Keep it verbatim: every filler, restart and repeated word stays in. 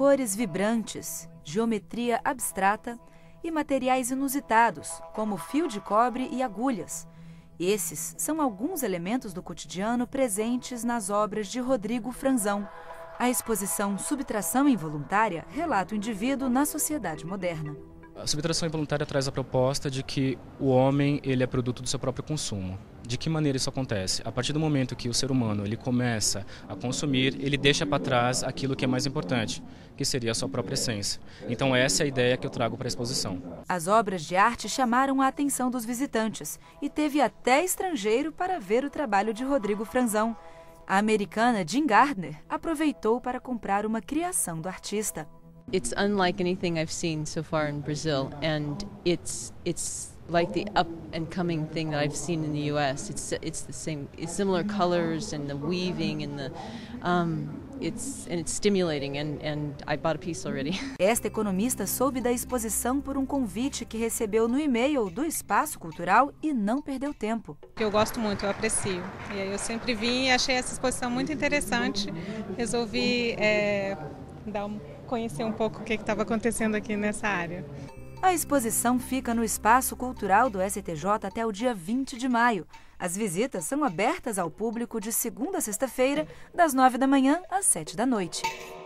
cores vibrantes, geometria abstrata e materiais inusitados, como fio de cobre e agulhas. Esses são alguns elementos do cotidiano presentes nas obras de Rodrigo Franzão. A exposição Subtração Involuntária relata o indivíduo na sociedade moderna. A subtração involuntária traz a proposta de que o homem ele é produto do seu próprio consumo. De que maneira isso acontece? A partir do momento que o ser humano ele começa a consumir, ele deixa para trás aquilo que é mais importante, que seria a sua própria essência. Então essa é a ideia que eu trago para a exposição. As obras de arte chamaram a atenção dos visitantes e teve até estrangeiro para ver o trabalho de Rodrigo Franzão. A americana Jean Gardner aproveitou para comprar uma criação do artista. It's unlike anything I've seen so far in Brazil, and it's it's like the up and coming thing that I've seen in the U S. It's it's the same, it's similar colors and the weaving and the um, it's and it's stimulating, and and I bought a piece already. Esta economista soube da exposição por um convite que recebeu no e-mail do Espaço Cultural e não perdeu tempo. Eu gosto muito, eu aprecio. E aí eu sempre vim e achei essa exposição muito interessante. Resolvi é, dar um conhecer um pouco o que estava acontecendo aqui nessa área. A exposição fica no Espaço Cultural do S T J até o dia vinte de maio. As visitas são abertas ao público de segunda a sexta-feira, das nove da manhã às sete da noite.